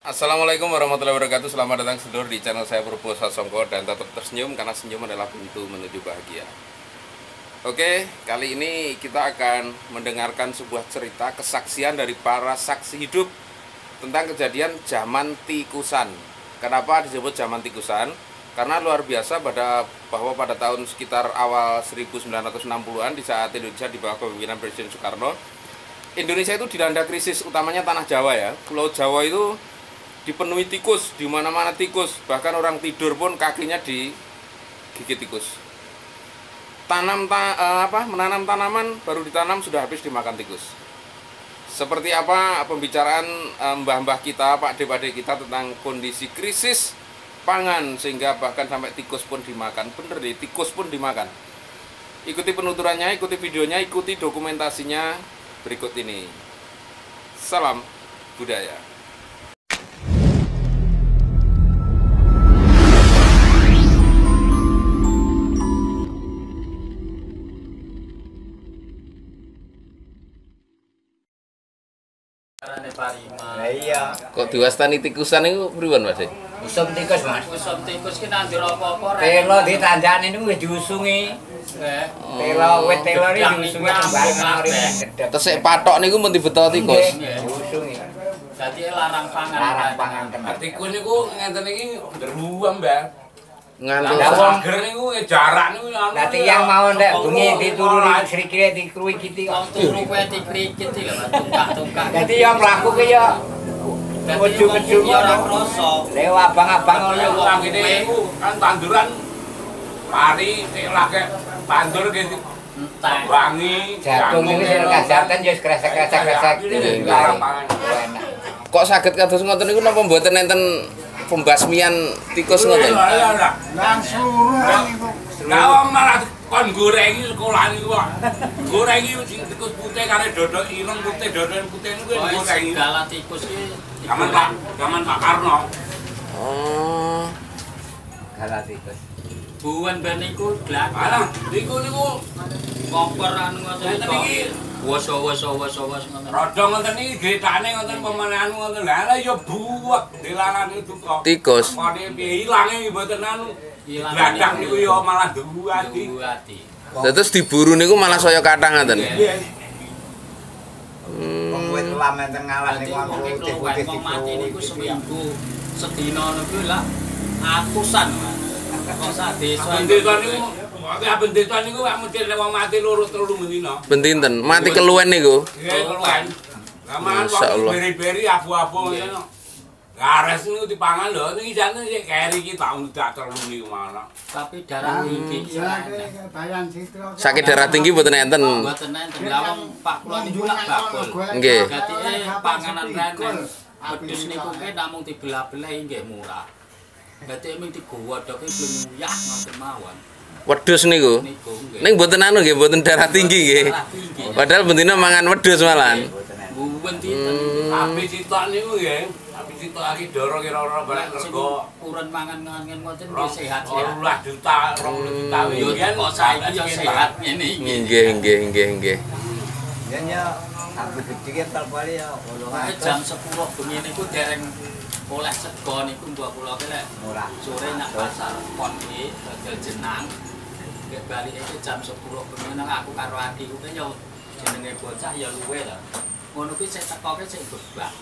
Assalamualaikum warahmatullahi wabarakatuh. Selamat datang sedulur di channel saya Purbo Sasongko dan tetap tersenyum karena senyum adalah pintu menuju bahagia. Oke, kali ini kita akan mendengarkan sebuah cerita kesaksian dari para saksi hidup tentang kejadian zaman tikusan. Kenapa disebut zaman tikusan? Karena luar biasa bahwa pada tahun sekitar awal 1960-an di saat Indonesia di bawah kepemimpinan Presiden Soekarno, Indonesia itu dilanda krisis, utamanya tanah Jawa ya. Pulau Jawa itu dipenuhi tikus, di mana-mana tikus, bahkan orang tidur pun kakinya digigit tikus. Menanam tanaman baru ditanam sudah habis dimakan tikus. Seperti apa pembicaraan mbah-mbah kita, pakde-pakde kita tentang kondisi krisis pangan sehingga bahkan sampai tikus pun dimakan. Bener deh, tikus pun dimakan. Ikuti penuturannya, ikuti videonya, ikuti dokumentasinya berikut ini. Salam budaya. Iya. Kok diwastani tikusan itu pripun, Mas? Usum tikus, Mas. Usum tikus ki nandur apa-apa rek. Telo ditandani niku wis diusungi. Nggih. Telo wit telo iki diusungi sembarang ora gedhek. Tesik patok niku men dibeto tikus. Diusungi. Dadi larang pangan. Larang pangan tenan. Tikus niku ngenten iki beruang, Mbak. Ngantuk Sager niku jarak niku anu. Lah tiyang mau ndak bengi dituruni srikile dikruwikiti kok. Turu kowe dikrikit lho, tungkak-tungkak. Dadi yo mlaku ki yo keju-keju ora kroso. Lew abang-abang ngono. Wong ngene niku kan tanduran pari lagi tandur gitu. Entek. Wangi, Jagung niku sing kajaten yo kresek-kresek larang pangan. enak. kok saged kados ngoten niku napa mboten enten pembasmian tikus ngoten? Lah malah kon goreng sekolah niku kok. Goreng iki sing tikus putih karo dodok ireng putih, dodok putih niku goreng. Segala tikus ki Zaman Pak Karno. Oh. Galah tikus. buwen ben niku glak. Alah, niku Kompor anu ngoten ngeten iki. Wes ngoten. Rodong ngoten iki getane ngoten pemenahan ngoten. Lah ya buwek dilalan itu kok. Tikus. Kone piye ilange mboten anu. Ilang Gladang niku ya malah duwati. Duwati. Terus diburu niku malah saya kathah ngoten. Wong wit lamen teng ngalah niku aku putih-putih wong mati niku seminggu sedina niku lah atusan, Mas. Kok sak desa Bendeta niku, bendeta niku mesti wong mati loro telu mendina. Bentinten, mati keluwen niku. Nggih, keluwen. Lamaan Masyaallah. wong beri-beri abu-abu ngono. Gares niku dipangan lho, niki jane sik keri iki tak undak telu niku mana. tapi darah tinggi ki Sakit darah tinggi mboten enten. mboten enten. Lah wong Pak kula niku lak bakul. Nggih. Dadi panganan rene wedhus niku ki namung dibelah-belah nggih murah. Dadi mung digodhoke bluyah ngoten mawon. Wedhus niku. Niku nggih. Ning mboten anu nggih, mboten darah tinggi nggih. Darah tinggi. Padahal bentina mangan wedhus malahan. Buwen dinten. Tapi sitok niku nggih, tapi sitok aki doro kira-kira balik rego. Purun mangan ngoten nggih sehat ya. 12 juta, 20 juta Yo kok saiki yo sehat ngene iki. Nggih. Ya aku gede telepon ya Pokoke jam 10 bengi niku dereng oleh sego niku mbok kula ki lek murah. sore nak pasar pon iki dodol jenang. Nek bali iki jam 10 bengi nang aku karo adikku ki yo jenenge bocah ya luwe to. Ngono ki sik tekoke sik bebak.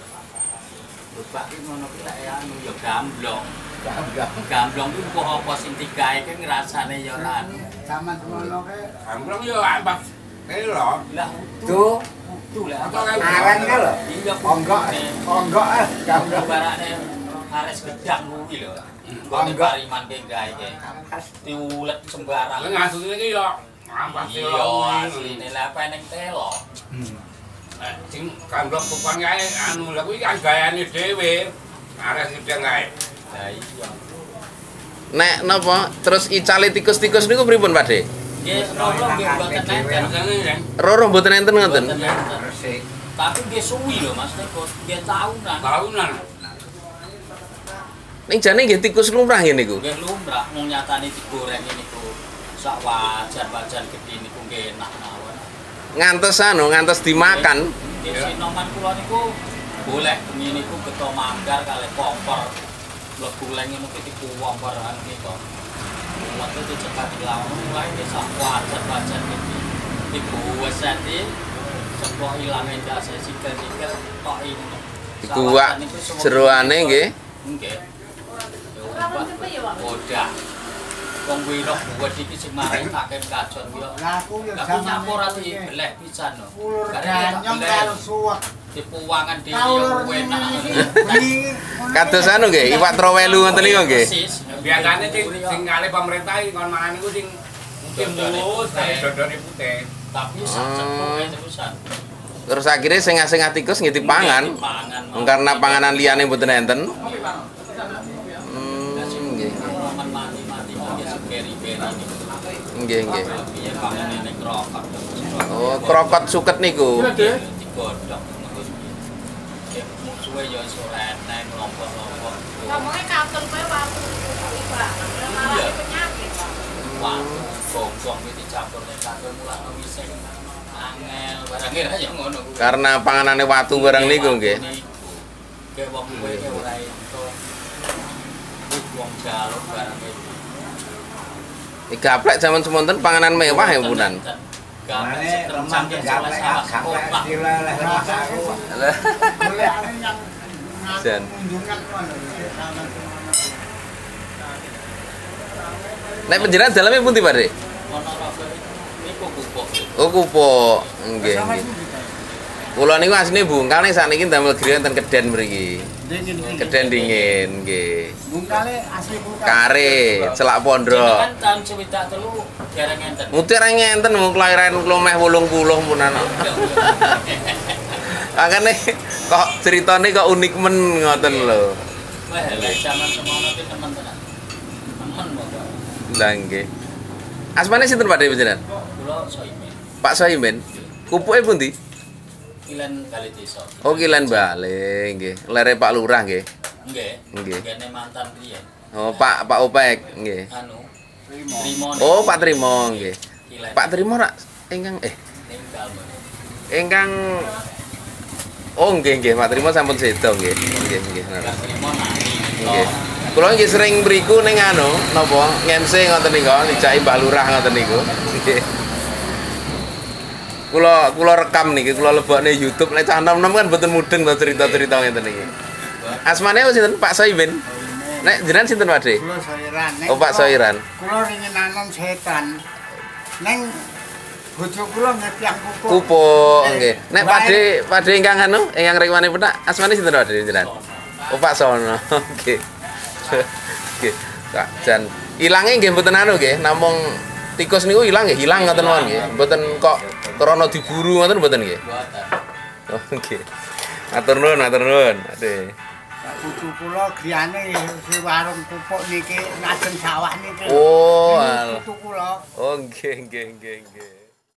Bebak ki ngono ki lek anu ya gamblong. Gamblong ki kok apa sing digawe ki ngrasane ya ora anu. Zaman semono ke Ambrong yo ambak. Lho. Lah tuh tuh lek aran ka lho. iya Onggok gambar barane ares gedang kuwi lho. Kok pariman ke gawe ke. Diulet sembarang. Lah ngasune iki yo ambak Iya, asline lah apa ning telo. sing kandhok tukang kae anu lha kuwi kan gayane dhewe. Ares gedang kae. Lah iya. Nek napa terus icale tikus-tikus niku pripun, Pak De? Nggih, roro nggih mboten enten. Rasane kan. Roro mboten enten ngoten. Mboten enten. resik. Tapi nggih suwi lho Mas, nggih tahunan. Tahunan. Ning jane nggih tikus lumrah ngene niku. Nggih lumrah mung nyatane digoreng niku. Sak wajan-wajan gedhe niku nggih enak mawon. Ngantos dimakan. Nggih sinoman kula niku Golek bengi niku getho manggar kalih kompor. Mlebu leng ngono ki dipuwong barengan kita. Waktu itu cepat lawan mulai desa wajan-wajan iki. Ibu wesati seplok ilange jase sikil-sikil tok ini. Iku wak jeroane nggih. Nggih. Udah. Wong kuwi roh buat iki sing marai takem kajon ki. Lah aku yo Aku nyapur ati beleh pisan lho. Ganyong karo suwek. Dipuwangan dhewe yo enak. Kados anu nggih, iwak trowelu ngoten niku nggih. Biasane sing kalih pemerintah iki kon mangan niku sing mulus kali dodone putih. Tapi sak terusan. Terus akhirnya sing tikus nggih dipangan. Karena panganan liyane mboten enten. Nggih. Nggih, nggih. Oh, krokot suket niku. Digodhog musuhe yo iso reneng lompok-lompok. Ngomongnya katon kowe waktu malah penyakit. Wah, gong-gong iki dicampur nek katon mulane wising. Angel barangnya aja ngono kuwi. Karena panganane watu barang niku nggih. Kayak wong kowe ora ento. Wong jaluk barang iki. Gaplek zaman semonten panganan mewah ya punan. Mane remang gaplek gaplek dileleh aku. Golekane yang Jan. kunjungan ngono. Nek panjenengan daleme pundi, Pak Dik? Ono rasa niku kupuk. Oh, kupuk. Nggih, nggih. Kula niku asline bungkal nek sakniki damel griya enten keden mriki. Keden dingin nggih. Bungkale asli bungkal. Kare, celak pondok. Kan tahun 93 dereng enten. Mutir ngenten wong kelahiran kula meh 80 punan. Makane kok ceritane kok unik men ngoten lho. Wah, lek zaman semono ki temen tenan. Temen kok. Lah nggih. Asmane sinten Pak Dik panjenengan? Kula Soimen. Pak Soimen. Kupuke pundi? Kilen kali desa. Oh, Kilen Bale nggih. Lere Pak Lurah nggih. Nggih. Nggih. Kene mantan riyen. Oh, Pak Opek nggih. Anu. Trimo. Oh, Pak Trimo nggih. Kilen. Pak Trimo rak ingkang ninggal meneh. ingkang oh nggih nggih Pak Trimo sampun sedo nggih. Nggih nggih. Pak Trimo nani. Nggih. Kula nggih sering mriku ning anu napa ngemse ngoten niku dijaki Mbah Lurah ngoten niku. Nggih. Kula rekam niki, kula lebokne YouTube nek cah nom-nom kan mboten mudeng to cerita-cerita ngeten niki. Asmane sinten Pak Soimen? Nek jenengan sinten Pak Dik? Kula Soiran. Oh, Pak Soiran. Kula ringin nanon setan. Neng bojo kula ngetiang pupuk. Pupuk nggih. Nek Pak Dik ingkang anu, ingkang rewane penak, asmane sinten Pak Dik jenengan? Oh, Pak Sono. Nggih. Nggih. Kak jan ilange nggih mboten anu nggih, namung tikus niku ilang nggih, hilang ngoten mawon nggih. Mboten kok krana diburu ngoten mboten nggih. Buatan. Oh, nggih. Matur nuwun, matur nuwun. Aduh. Bojo kula griyane si warung pupuk niki ngajeng sawah niki. Oh, Ini putu kula. oh nggih nggih nggih nggih.